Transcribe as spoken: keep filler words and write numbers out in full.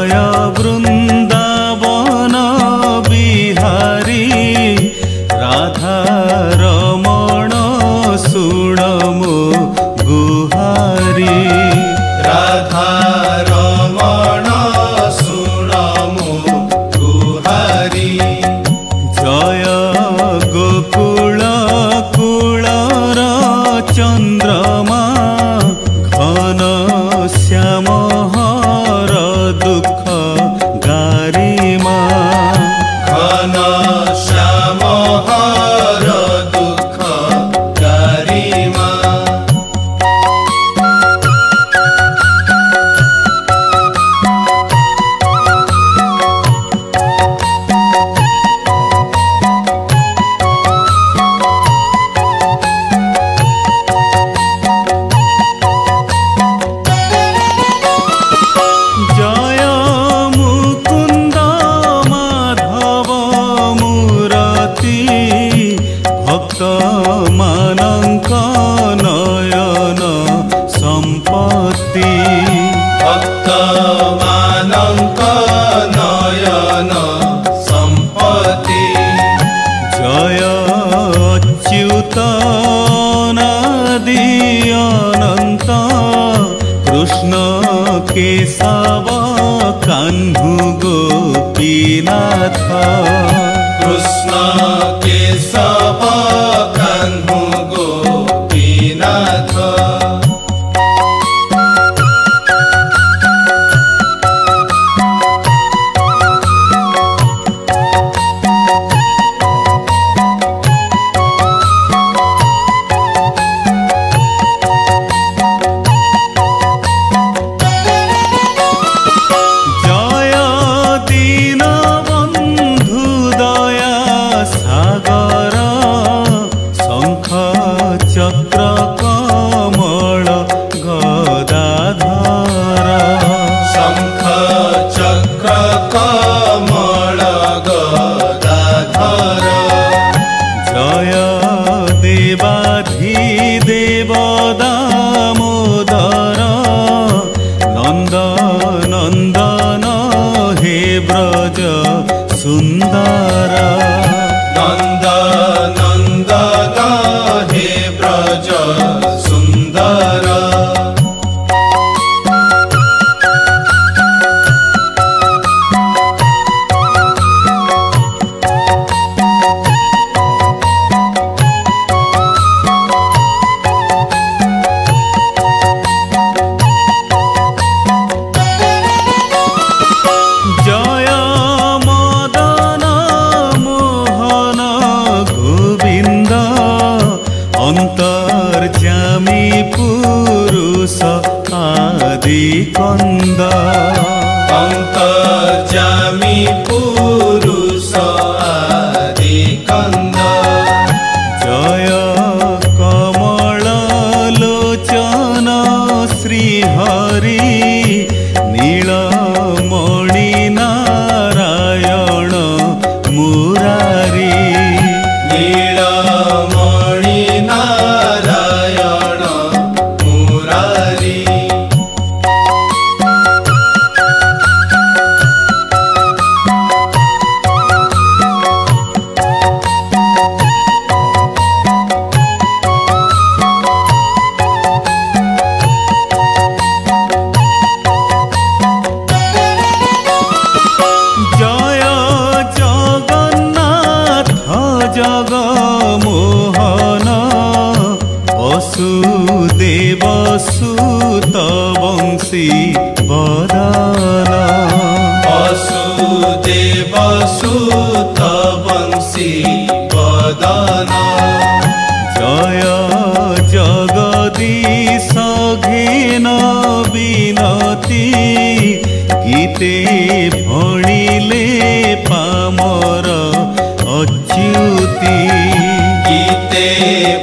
जय वृंदावन बिहारी राधा रमण सुण मो गुहारी राधा रमण सुण मो गुहारी जय गोकुल कुलर चंद्रमा घन श्याम हर दुख गारिमा घन श्याम हर दुख गारिमा जय मुकुंद माधव मुरती भक्त मानक नयन संपत्ति भक्त मानक नयन संपत्ति जय अच्युत नादि अनंत कृष्ण केशव कान्हु गोपीनाथ कृष्ण केशव कान्हु गोपीनाथ जय दीनबन्धु दया सागर शंख चक्र कमल गदाधर शंख चक्र कमल गदाधर जय देवाधिदेव दामोदर नंद नंदन हे ब्रज सुंदर नंद नंदन हे ब्रज सुंदर जय मदन मोहन गोविंद अंतर्जामी पुरुष आदि कंद अंतर्जामी पुरुष आदि कंद जय कमल लोचन श्रीहरि नीलमणि नारायण मुरारी नीलमणि नारायण मुरारी जय जगन्नाथ जगमोहन वसुदेव सुत वंशी वदन वसुदेव सुत वंशी वदन जय जगदीश घेन विनती गीते भणिले पामर अच्युति गीते